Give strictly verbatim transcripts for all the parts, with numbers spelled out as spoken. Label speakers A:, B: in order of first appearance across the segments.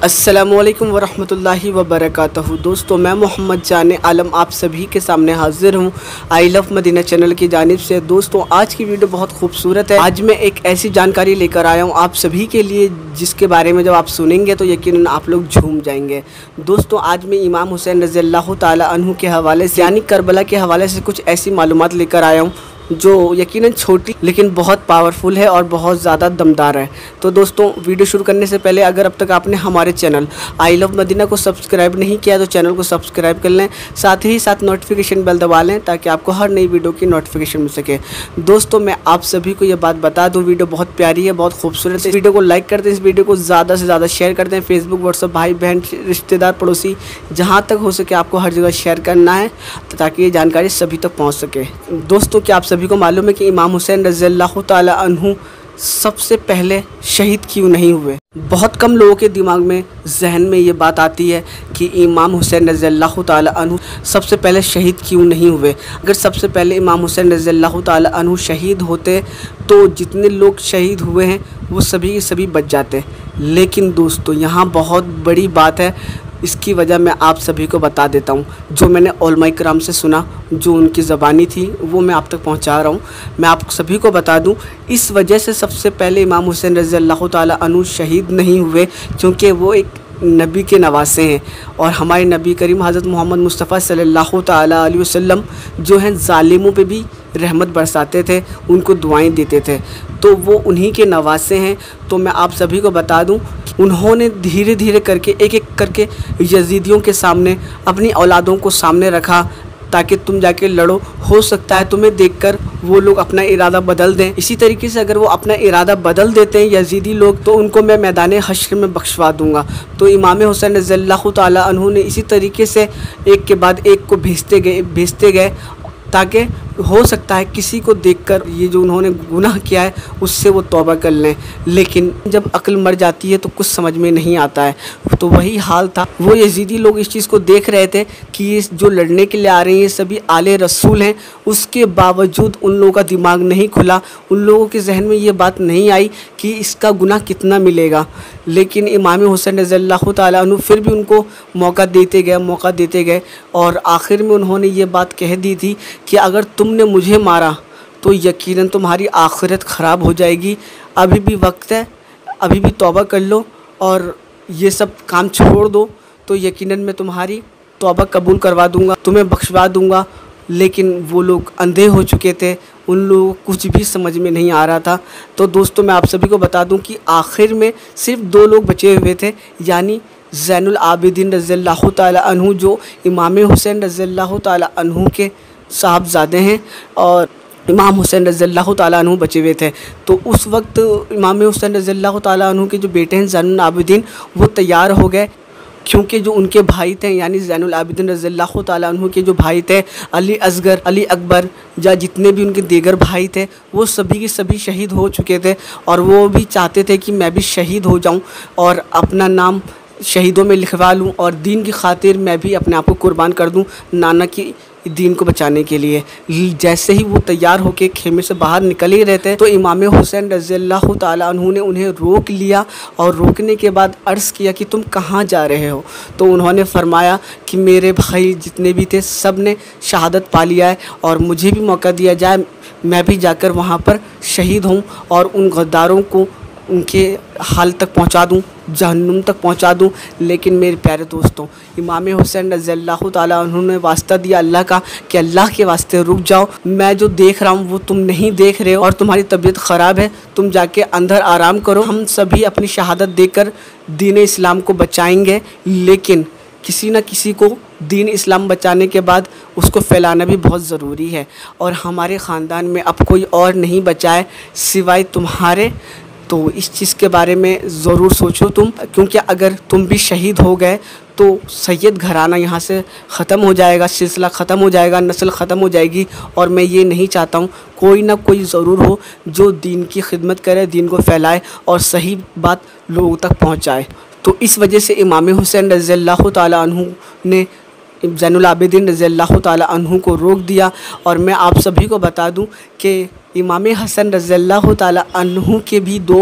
A: अस्सलामुअलैकुम वरहमतुल्लाहि वबरकातुहू। दोस्तों, मैं मोहम्मद जाने आलम आप सभी के सामने हाजिर हूँ आई लव मदीना चैनल की जानिब से। दोस्तों, आज की वीडियो बहुत खूबसूरत है। आज मैं एक ऐसी जानकारी लेकर आया हूँ आप सभी के लिए जिसके बारे में जब आप सुनेंगे तो यकीनन आप लोग झूम जाएंगे। दोस्तों, आज मैं इमाम हुसैन रज़ियल्लाहु ताला अन्हु के हवाले से यानी करबला के हवाले से कुछ ऐसी मालूमात लेकर आया हूँ जो यकीनन छोटी लेकिन बहुत पावरफुल है और बहुत ज़्यादा दमदार है। तो दोस्तों, वीडियो शुरू करने से पहले अगर अब तक आपने हमारे चैनल आई लव मदीना को सब्सक्राइब नहीं किया तो चैनल को सब्सक्राइब कर लें, साथ ही साथ नोटिफिकेशन बेल दबा लें ताकि आपको हर नई वीडियो की नोटिफिकेशन मिल सके। दोस्तों, मैं आप सभी को ये बात बता दूँ, वीडियो बहुत प्यारी है, बहुत खूबसूरत है। इस वीडियो को लाइक कर दें, इस वीडियो को ज़्यादा से ज़्यादा शेयर कर दें। फेसबुक, व्हाट्सअप, भाई बहन, रिश्तेदार, पड़ोसी, जहाँ तक हो सके आपको हर जगह शेयर करना है ताकि ये जानकारी सभी तक पहुँच सके। दोस्तों, क्या आप सभी को मालूम है कि इमाम हुसैन रज़ियल्लाहु ताला अन्हु सबसे पहले शहीद क्यों नहीं हुए? बहुत कम लोगों के दिमाग में जहन में ये बात आती है कि इमाम हुसैन रज़ियल्लाहु ताला अन्हु सबसे पहले शहीद क्यों नहीं हुए। अगर सबसे पहले इमाम हुसैन रज़ियल्लाहु ताला अन्हु शहीद होते तो जितने लोग शहीद हुए हैं वो सभी के सभी बच जाते। लेकिन दोस्तों, यहाँ बहुत बड़ी बात है, इसकी वजह मैं आप सभी को बता देता हूँ। जो मैंने उलमा इकराम से सुना, जो उनकी ज़बानी थी, वो मैं आप तक पहुँचा रहा हूँ। मैं आप सभी को बता दूँ, इस वजह से सबसे पहले इमाम हुसैन रज़ियल्लाहु ताला अन्हु शहीद नहीं हुए क्योंकि वो एक नबी के नवासे हैं और हमारे नबी करीम हज़रत मोहम्मद मुस्तफ़ा सल्लल्लाहु ताला अलैहि वसल्लम जो हैं ज़ालिमों पे भी रहमत बरसाते थे, उनको दुआएं देते थे, तो वो उन्हीं के नवासे हैं। तो मैं आप सभी को बता दूं, उन्होंने धीरे धीरे करके एक एक करके यजीदियों के सामने अपनी औलादों को सामने रखा ताकि तुम जाके लड़ो, हो सकता है तुम्हें देखकर वो लोग अपना इरादा बदल दें। इसी तरीके से अगर वो अपना इरादा बदल देते हैं यजीदी लोग तो उनको मैं मैदान हश्र में बख्शवा दूंगा। तो इमाम हुसैन रज़ियल्लाहु ताला अन्हु ने इसी तरीके से एक के बाद एक को भेजते गए भेजते गए ताकि हो सकता है किसी को देखकर ये जो उन्होंने गुनाह किया है उससे वो तौबा कर लें। लेकिन जब अक्ल मर जाती है तो कुछ समझ में नहीं आता है। तो वही हाल था, वो यजीदी लोग इस चीज़ को देख रहे थे कि ये जो लड़ने के लिए आ रहे हैं ये सभी आले रसूल हैं, उसके बावजूद उन लोगों का दिमाग नहीं खुला, उन लोगों के जहन में ये बात नहीं आई कि इसका गुनाह कितना मिलेगा। लेकिन इमाम हुसैन रज़ियल्लाहु ताला अन्हु फिर भी उनको मौका देते गए मौका देते गए और आखिर में उन्होंने ये बात कह दी थी कि अगर तुमने मुझे मारा तो यकीनन तुम्हारी आखिरत ख़राब हो जाएगी। अभी भी वक्त है, अभी भी तौबा कर लो और ये सब काम छोड़ दो तो यकीनन मैं तुम्हारी तौबा कबूल करवा दूंगा, तुम्हें बख्शवा दूंगा। लेकिन वो लोग अंधे हो चुके थे, उन लोगों को कुछ भी समझ में नहीं आ रहा था। तो दोस्तों, मैं आप सभी को बता दूं कि आखिर में सिर्फ दो लोग बचे हुए थे, यानी ज़ैनुल आबिदीन रज़ियल्लाहु ताला अन्हु जो इमाम हुसैन रज़ियल्लाहु ताला अन्हु के साहबजादे हैं और इमाम हुसैन रज़ियल्लाहु ताला अन्हु बचे हुए थे। तो उस वक्त इमाम हुसैन रज़ियल्लाहु ताला अन्हु के जो बेटे हैं ज़ैनुल आबिदीन, वो तैयार हो गए क्योंकि जो उनके भाई थे यानी ज़ैनुल आबिदीन रज़ियल्लाहु ताला अन्हु के जो भाई थे अली असगर, अली अकबर या जितने भी उनके दीगर भाई थे वो सभी के सभी शहीद हो चुके थे और वो भी चाहते थे कि मैं भी शहीद हो जाऊं और अपना नाम शहीदों में लिखवा लूं और दीन की खातिर मैं भी अपने आप को कुर्बान कर दूं नाना की दीन को बचाने के लिए। जैसे ही वो तैयार होकर खेमे से बाहर निकल ही रहते तो इमाम हुसैन रज़ियल्लाहु ताला अन्हु ने उन्हें रोक लिया और रोकने के बाद अर्ज़ किया कि तुम कहाँ जा रहे हो। तो उन्होंने फरमाया कि मेरे भाई जितने भी थे सब ने शहादत पा लिया है और मुझे भी मौका दिया जाए, मैं भी जाकर वहाँ पर शहीद हूँ और उन गद्दारों को उनके हाल तक पहुंचा दूं, जहन्नुम तक पहुंचा दूं। लेकिन मेरे प्यारे दोस्तों, इमाम हुसैन रज़ियल्लाहु ताला अन्हु ने वास्ता दिया अल्लाह का कि अल्लाह के वास्ते रुक जाओ, मैं जो देख रहा हूं वो तुम नहीं देख रहे हो और तुम्हारी तबीयत ख़राब है, तुम जाके अंदर आराम करो, हम सभी अपनी शहादत देकर दीन इस्लाम को बचाएंगे। लेकिन किसी न किसी को दीन इस्लाम बचाने के बाद उसको फैलाना भी बहुत ज़रूरी है और हमारे ख़ानदान में अब कोई और नहीं बचा है सिवाय तुम्हारे। तो इस चीज़ के बारे में ज़रूर सोचो तुम, क्योंकि अगर तुम भी शहीद हो गए तो सैयद घराना यहाँ से ख़त्म हो जाएगा, सिलसिला ख़त्म हो जाएगा, नस्ल ख़त्म हो जाएगी और मैं ये नहीं चाहता हूँ। कोई ना कोई ज़रूर हो जो दीन की खिदमत करे, दीन को फैलाए और सही बात लोगों तक पहुँचाए। तो इस वजह से इमाम हुसैन रज़ियल्लाहु ताला अन्हु ने ज़ैनुल आबिदीन रज़ियल्लाहु ताला अन्हु को रोक दिया। और मैं आप सभी को बता दूं कि इमाम हसन रज़ियल्लाहु ताला अन्हु के भी दो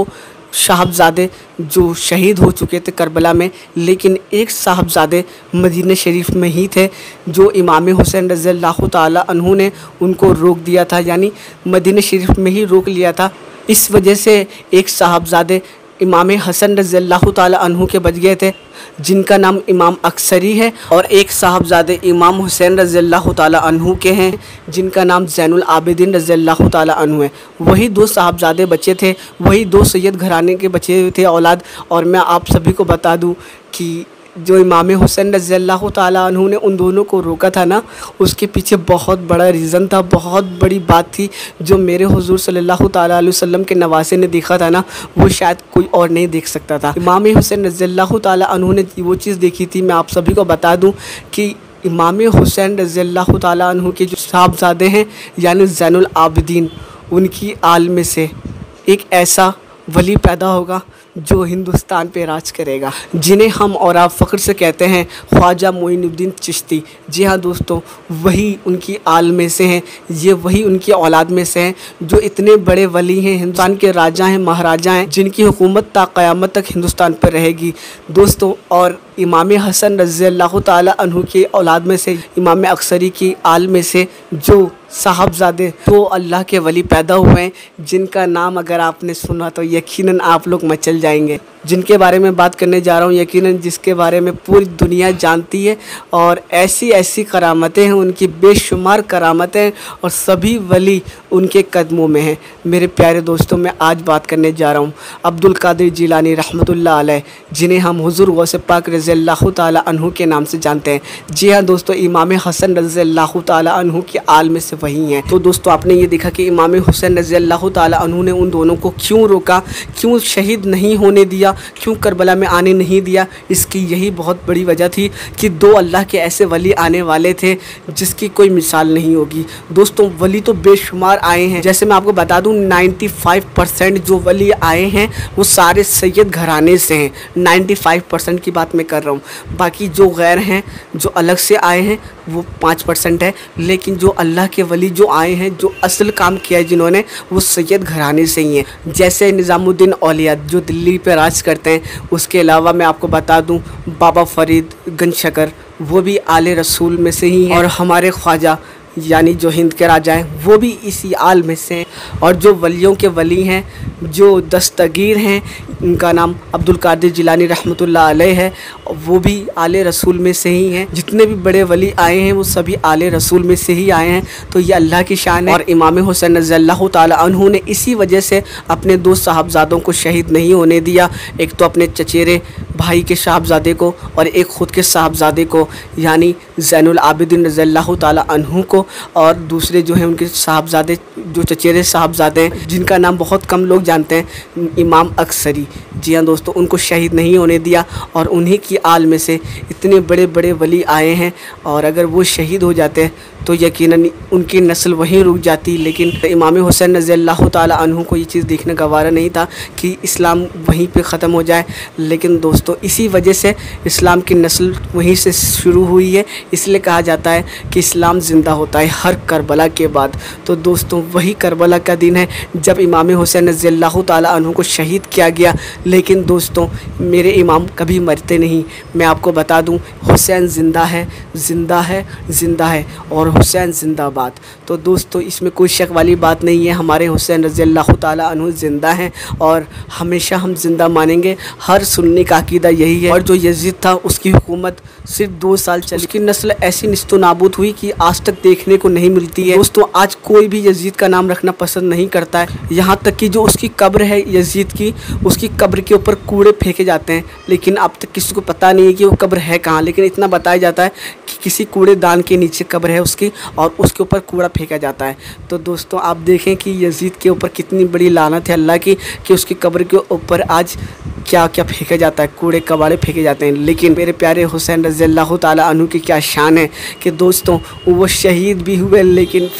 A: साहबजादे जो शहीद हो चुके थे करबला में, लेकिन एक साहबजादे मदीना शरीफ में ही थे जो इमाम हुसैन रज़ियल्लाहु ताला अन्हु ने उनको रोक दिया था, यानी मदीना शरीफ में ही रोक लिया था। इस वजह से एक साहबजादे इमाम हसन रज़ियल्लाहु ताला अन्हु के बच गए थे, जिनका नाम इमाम अक्सरी है, और एक साहबजादे इमाम हुसैन रज़ियल्लाहु ताला अन्हु के हैं जिनका नाम ज़ैनुल आबिदीन रज़ियल्लाहु ताला अन्हु है। वही दो साहबजादे बचे थे, वही दो सैयद घराने के बचे हुए थे औलाद। और मैं आप सभी को बता दूं कि जो इमाम हुसैन रज़ियल्लाहु ताला अन्हु ने उन दोनों को रोका था ना, उसके पीछे बहुत बड़ा रीज़न था, बहुत बड़ी बात थी जो मेरे हुज़ूर सल्लल्लाहु ताला अलैहि वसल्लम के नवासे ने देखा था ना, वो शायद कोई और नहीं देख सकता था। इमाम हुसैन रज़ियल्लाहु ताला अन्हु ने वो चीज़ देखी थी। मैं आप सभी को बता दूं कि इमाम हुसैन रज़ियल्लाहु ताला अन्हु के जो साहबजादे हैं यानी ज़ैनुल आबिदीन, उनकी आल में से एक ऐसा वली पैदा होगा जो हिंदुस्तान पे राज करेगा, जिन्हें हम और आप फ़ख्र से कहते हैं ख्वाजा मोइनुद्दीन चिश्ती। जी हाँ दोस्तों, वही उनकी आल में से हैं, ये वही उनकी औलाद में से हैं जो इतने बड़े वली हैं, हिंदुस्तान के राजा हैं, महाराजा हैं, जिनकी हुकूमत ता क़यामत तक हिंदुस्तान पर रहेगी दोस्तों। और इमाम हसन रज़ियल्लाहु ताला अन्हु की औलाद में से, इमाम अक्सरी की आल में से जो साहबजादे तो अल्लाह के वली पैदा हुए हैं, जिनका नाम अगर आपने सुना तो यकीनन आप लोग मचल जाएंगे, जिनके बारे में बात करने जा रहा हूँ, यकीनन जिसके बारे में पूरी दुनिया जानती है। और ऐसी ऐसी करामतें हैं, उनकी बेशुमार करामतें, और सभी वली उनके कदमों में हैं। मेरे प्यारे दोस्तों, मैं आज बात करने जा रहा हूँ अब्दुल कादिर जिलानी रहमतुल्लाह अलैह, जिन्हें हम हुज़ूर गौसे पाक रज़ियल्लाहु ताला अन्हु के नाम से जानते हैं। जी हाँ दोस्तों, इमाम हसन रज़ियल्लाहु ताला अन्हु की आल में से वही हैं। तो दोस्तों, आपने ये देखा कि इमाम हुसैन रज़ियल्लाहु ताला अन्हु ने उन दोनों को क्यों रोका, क्यों शहीद नहीं होने दिया, क्यों करबला में आने नहीं दिया। इसकी यही बहुत बड़ी वजह थी कि दो अल्लाह के ऐसे वली आने वाले थे जिसकी कोई मिसाल नहीं होगी। दोस्तों, वली तो बेशुमार आए हैं। जैसे मैं आपको बता दूं, पचानवे परसेंट जो वली आए हैं वो सारे सैयद घराने से हैं। पचानवे परसेंट की बात मैं कर रहा हूँ। बाकी जो गैर हैं, जो अलग से आए हैं, वो पाँच परसेंट है। लेकिन जो अल्लाह के वली जो आए हैं, जो असल काम किया है जिन्होंने, वो सैयद घराने से ही हैं। जैसे निज़ामुद्दीन औलिया जो दिल्ली पे राज करते हैं। उसके अलावा मैं आपको बता दूं, बाबा फरीद गंज शकर, वो भी आले रसूल में से ही हैं। और हमारे ख्वाजा यानी जो हिंद के राजा हैं, वो भी इसी आल में से हैं। और जो वलियों के वली हैं, जो दस्तगीर हैं, उनका नाम अब्दुल कादिर जिलानी रहमतुल्लाह अलैह है, वो भी आले रसूल में से ही हैं। जितने भी बड़े वली आए हैं वो सभी आले रसूल में से ही आए हैं। तो ये अल्लाह की शान है। और इमाम हुसैन रज़ियल्लाहु ताला अन्हु ने इसी वजह से अपने दो साहबजादों को शहीद नहीं होने दिया। एक तो अपने चचेरे भाई के साहबजादे को, और एक ख़ुद के साहबजादे को यानी ज़ैनुल आबिदीन रज़ियल्लाहु ताला अन्हु को, और दूसरे जो हैं उनके साहबजादे, जो चचेरे साहबजादे हैं, जिनका नाम बहुत कम लोग जानते हैं, इमाम अक्सरी। जी हाँ दोस्तों, उनको शहीद नहीं होने दिया। और उन्हीं की आल में से इतने बड़े बड़े वली आए हैं, और अगर वो शहीद हो जाते हैं तो यकीनन उनकी नस्ल वहीं रुक जाती। लेकिन इमाम हुसैन रज़ियल्लाहु ताला अन्हु को ये चीज़ देखने का वारा नहीं था कि इस्लाम वहीं पे ख़त्म हो जाए। लेकिन दोस्तों, इसी वजह से इस्लाम की नस्ल वहीं से शुरू हुई है। इसलिए कहा जाता है कि इस्लाम ज़िंदा होता है हर करबला के बाद। तो दोस्तों, वही करबला का दिन है जब इमाम हुसैन रज़ियल्लाहु ताला अन्हु को शहीद किया गया। लेकिन दोस्तों, मेरे इमाम कभी मरते नहीं। मैं आपको बता दूं, हुसैन ज़िंदा है, ज़िंदा है, ज़िंदा है, और हुसैन ज़िंदाबाद। तो दोस्तों, इसमें कोई शक वाली बात नहीं है। हमारे हुसैन रज़ियल्लाहु ताला अन्हु ज़िंदा हैं, और हमेशा हम ज़िंदा मानेंगे। हर सुन्नी का अकीदा यही है। और जो यजीद था, उसकी हुकूमत सिर्फ दो साल चली। उसकी नस्ल ऐसी निस्तो नाबूद हुई कि आज तक देखने को नहीं मिलती है। दोस्तों, आज कोई भी यजीद का नाम रखना पसंद नहीं करता है। यहाँ तक कि जो उसकी कब्र है यजीद की, उसकी कब्र के ऊपर कूड़े फेंके जाते हैं। लेकिन अब तक किसी को पता नहीं है कि वो कब्र है कहाँ। लेकिन इतना बताया जाता है कि किसी कूड़ेदान के नीचे कब्र है उसकी, और उसके ऊपर कूड़ा फेंका जाता है। तो दोस्तों, आप देखें कि यजीद के ऊपर कितनी बड़ी लानत है अल्लाह की, कि उसकी कब्र के ऊपर आज क्या क्या फेंका जाता है, कूड़े कबाड़े फेंके जाते हैं। लेकिन मेरे प्यारे हुसैन रज़ियल्लाहु ताला अन्हु की क्या शान है कि दोस्तों, वो शहीद भी हुए लेकिन फिर भी वो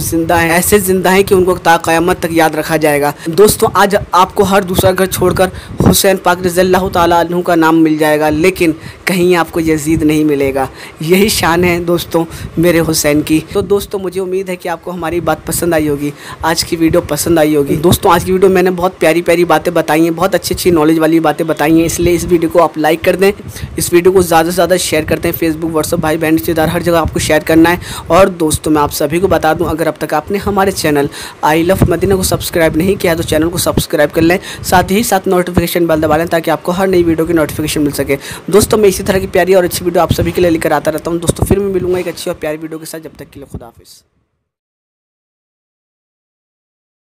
A: जिंदा हैं, ऐसे जिंदा हैं कि उनको ता क़यामत तक याद रखा जाएगा। दोस्तों आज आपको हर दूसरा घर छोड़कर हुसैन पाक रज़ियल्लाहु ताला अन्हु का नाम मिल जाएगा, लेकिन कहीं आपको यजीद नहीं मिलेगा। यही शान है दोस्तों मेरे हुसैन की। तो दोस्तों मुझे उम्मीद है कि आपको हमारी बात पसंद आई होगी, आज की वीडियो पसंद आई होगी। दोस्तों आज की वीडियो मैंने बहुत प्यारी प्यारी बातें बताई हैं, बहुत अच्छी अच्छी नॉलेज वाली बातें बताई हैं, इसलिए इस वीडियो को आप लाइक कर दें, इस वीडियो को ज़्यादा से ज़्यादा शेयर करते हैं। फेसबुक, व्हाट्सअप, भाई बहन, रिश्तेदार, हर जगह आपको शेयर करना है। और दोस्तों मैं आप सभी को बता दूं, अगर अब तक आपने हमारे चैनल आई लव मदीना को सब्सक्राइब नहीं किया है तो चैनल को सब्सक्राइब कर लें, साथ ही साथ नोटिफिकेशन बेल दबा लें ताकि आपको हर नई वीडियो की नोटिफिकेशन मिल सके। दोस्तों मैं इसी तरह की प्यारी और अच्छी वीडियो आप सभी के लिए लेकर आता रहता हूँ। दोस्तों फिर मैं मिलूंगा एक अच्छी और प्यारी वीडियो के साथ, जब तक के लिए खुदा हाफिज़।